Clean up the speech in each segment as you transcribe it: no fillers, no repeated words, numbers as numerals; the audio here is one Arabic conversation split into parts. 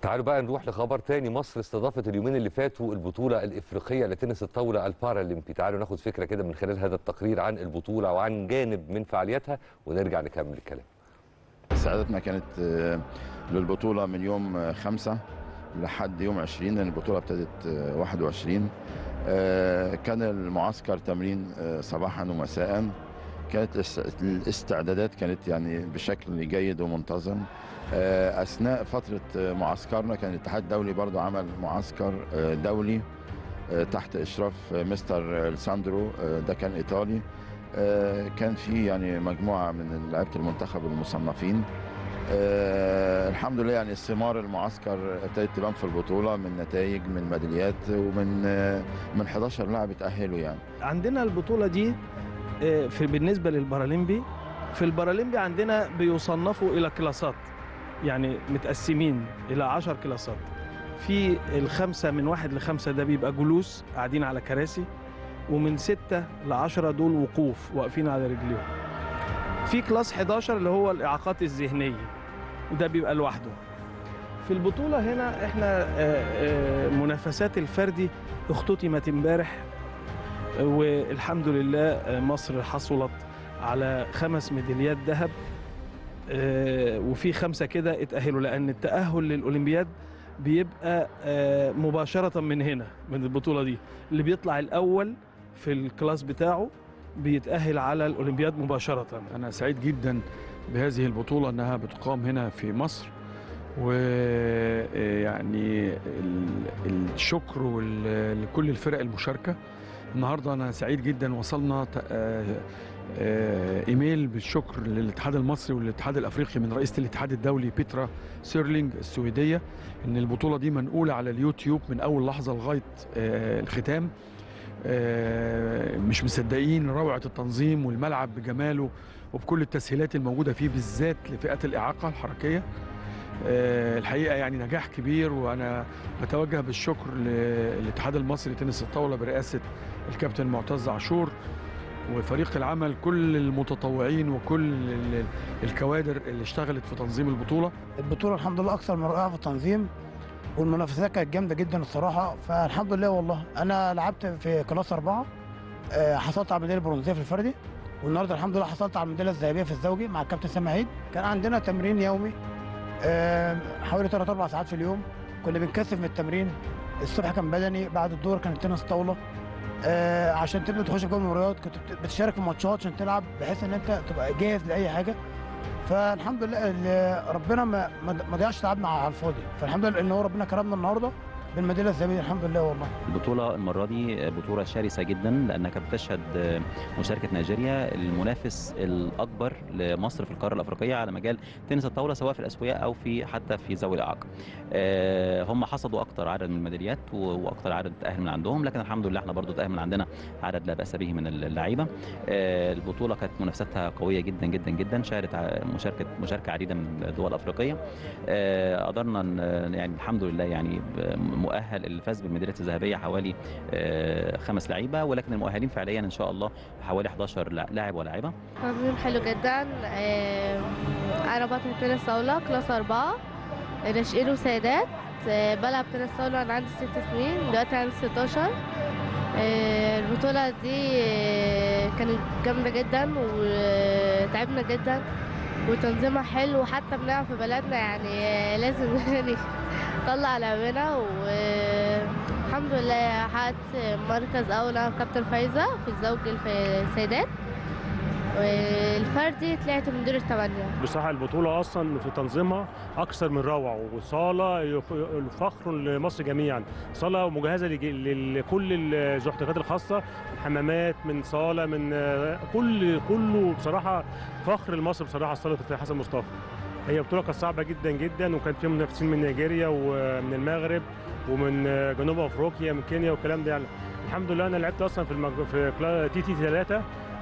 تعالوا بقى نروح لخبر تاني. مصر استضافت اليومين اللي فاتوا البطولة الإفريقية لتنس الطاولة البارالمبي. تعالوا ناخد فكرة كده من خلال هذا التقرير عن البطولة وعن جانب من فعالياتها ونرجع نكمل الكلام. سعادتنا كانت للبطولة من يوم 5 لحد يوم 20، لأن البطولة ابتدت 21. كان المعسكر تمرين صباحا ومساء. كانت الاستعدادات كانت يعني بشكل جيد ومنتظم. أثناء فترة معسكرنا كان الاتحاد الدولي برضو عمل معسكر دولي تحت إشراف مستر الساندرو، ده كان إيطالي. كان في يعني مجموعة من لعيبة المنتخب المصنفين. الحمد لله يعني ثمار المعسكر ابتدت تبان في البطولة من نتائج، من ميداليات، ومن 11 لاعب اتأهلوا. يعني عندنا البطولة دي بالنسبة للبارالمبي، في البارالمبي عندنا بيصنفوا إلى كلاسات، يعني متقسمين إلى 10 كلاسات. في الخمسة من 1 ل5 ده بيبقى جلوس قاعدين على كراسي، ومن 6 ل10 دول وقوف واقفين على رجليهم. في كلاس 11 اللي هو الإعاقات الذهنية، وده بيبقى لوحده. في البطولة هنا احنا منافسات الفردي اختتمت امبارح، والحمد لله مصر حصلت على 5 ميداليات ذهب، وفي 5 كده اتأهلوا، لأن التأهل للأولمبياد بيبقى مباشرة من هنا، من البطولة دي. اللي بيطلع الأول في الكلاس بتاعه بيتأهل على الأولمبياد مباشرة. أنا سعيد جدا بهذه البطولة أنها بتقام هنا في مصر، ويعني الشكر لكل الفرق المشاركة. النهاردة أنا سعيد جدا وصلنا إيميل بالشكر للاتحاد المصري والاتحاد الأفريقي من رئيسة الاتحاد الدولي بيترا سيرلينج السويدية، إن البطولة دي منقولة على اليوتيوب من أول لحظة لغاية الختام. مش مصدقين روعة التنظيم والملعب بجماله وبكل التسهيلات الموجودة فيه، بالذات لفئات الإعاقة الحركية. الحقيقة يعني نجاح كبير، وأنا بتوجه بالشكر للاتحاد المصري لتنس الطاولة برئاسة الكابتن معتز عاشور وفريق العمل، كل المتطوعين وكل الكوادر اللي اشتغلت في تنظيم البطولة. البطولة الحمد لله أكثر من رائعة في التنظيم، والمنافسات كانت جامدة جدا الصراحة، فالحمد لله. والله أنا لعبت في كلاس 4، حصلت على الميدالية البرونزية في الفردي، والنهارده الحمد لله حصلت على الميدالية الذهبية في الزوجي مع الكابتن سامي عيد. كان عندنا تمرين يومي حوالي 3-4 ساعات في اليوم. كنا بنكثف من التمرين. الصبح كان بدني، بعد الظهر كان تنس طاولة. عشان تبدا تخش في جو المباريات كنت بتشارك في ماتشات عشان تلعب، بحيث ان انت تبقى جاهز لاي حاجه. فالحمد لله ربنا ما ضيعش تعبنا على الفاضي، فالحمد لله ان هو ربنا كرمنا النهارده بالميداليه الذهبيه الحمد لله. والله البطوله المره دي بطوله شرسه جدا، لانها بتشهد مشاركه نيجيريا المنافس الاكبر لمصر في القاره الافريقيه على مجال تنس الطاوله، سواء في الاسوياء او حتى في ذوي الاعاقه. هم حصدوا اكثر عدد من الميداليات واكثر عدد تاهل من عندهم، لكن الحمد لله احنا برضو تاهل من عندنا عدد لا باس به من اللعيبه. البطوله كانت منافستها قويه جدا جدا جدا، شهدت مشاركه عديده من الدول الافريقيه. قدرنا يعني الحمد لله يعني مؤهل اللي فاز بالميداليه الذهبيه حوالي 5 لعيبه، ولكن المؤهلين فعليا ان شاء الله حوالي 11 لاعب ولاعبه. تنظيم حلو جدا. انا بطل تنس طاوله كلاس 4 ناشئين وسيدات. بلعب تنس طاوله انا عندي 6 سنين، دلوقتي عندي 16. البطوله دي كانت جامده جدا وتعبنا جدا، وتنظيمها حلو، وحتى بنلعب في بلدنا يعني لازم يعني نطلع لعبنا. والحمد لله حققت مركز اول كابتن فايزه في الزوج في السيدات، والفردي طلعت من دور ال8. بصراحه البطوله اصلا في تنظيمها اكثر من روعه، وصاله فخر لمصر جميعا، صاله مجهزه لكل الاحتفالات الخاصه، حمامات من صاله من كله بصراحه فخر لمصر بصراحه. صاله حسن مصطفى هي بطوله كانت صعبه جدا جدا، وكان فيها منافسين من نيجيريا ومن المغرب ومن جنوب افريقيا من كينيا والكلام ده. يعني الحمد لله انا لعبت اصلا في تي 3.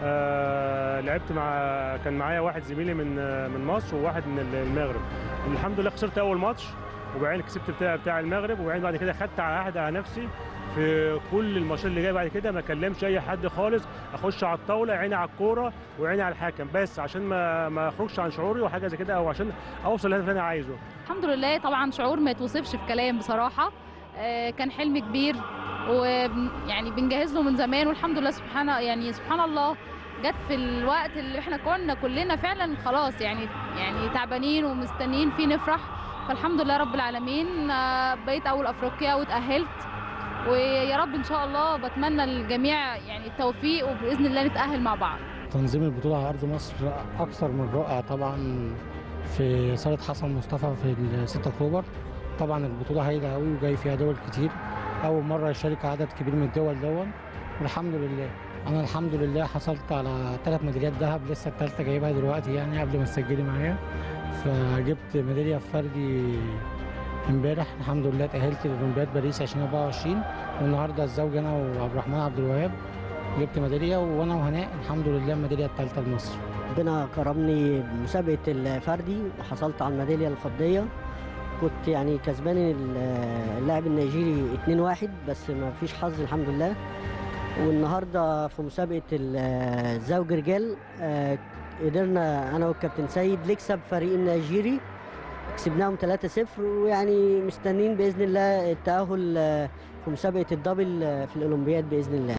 لعبت كان معايا واحد زميلي من مصر وواحد من المغرب. الحمد لله خسرت اول ماتش، وبعدين كسبت بتاع المغرب، وبعدين بعد كده خدت عهد على نفسي في كل الماتشات اللي جايه بعد كده ما اكلمش اي حد خالص، اخش على الطاوله عيني على الكوره وعيني على الحكم بس، عشان ما اخرجش عن شعوري وحاجه زي كده، او عشان اوصل للهدف اللي انا عايزه. الحمد لله طبعا شعور ما يتوصفش في كلام بصراحه. كان حلم كبير ويعني بنجهز له من زمان، والحمد لله سبحان الله جت في الوقت اللي احنا كنا كلنا فعلا خلاص يعني تعبانين ومستنيين فيه نفرح. فالحمد لله رب العالمين بقيت اول افريقيا واتاهلت، ويا رب ان شاء الله بتمنى للجميع يعني التوفيق، وباذن الله نتاهل مع بعض. تنظيم البطوله على ارض مصر اكثر من رائع طبعا، في صاله حسن مصطفى في 6 اكتوبر. طبعا البطوله هايله قوي وجاي فيها دول كتير، اول مره يشارك عدد كبير من الدول دون، والحمد لله. انا الحمد لله حصلت على 3 ميداليات ذهب، لسه الثالثه جايبها دلوقتي يعني قبل ما تسجلي معايا. فجبت ميداليه في فردي امبارح، الحمد لله اتاهلت لاولمبياد باريس 2024، والنهارده الزوج انا وعبد الرحمن عبد الوهاب جبت ميداليه، وانا وهناء الحمد لله الميداليه الثالثه لمصر. ربنا كرمني بمسابقه الفردي وحصلت على الميداليه الفضيه. كنت يعني كسبان اللاعب النيجيري 2-1 بس ما فيش حظ الحمد لله. والنهارده في مسابقه الزوج رجال قدرنا انا والكابتن سيد نكسب فريق النيجيري، كسبناهم 3-0، ويعني مستنيين باذن الله التاهل في مسابقه الدبل في الاولمبياد باذن الله.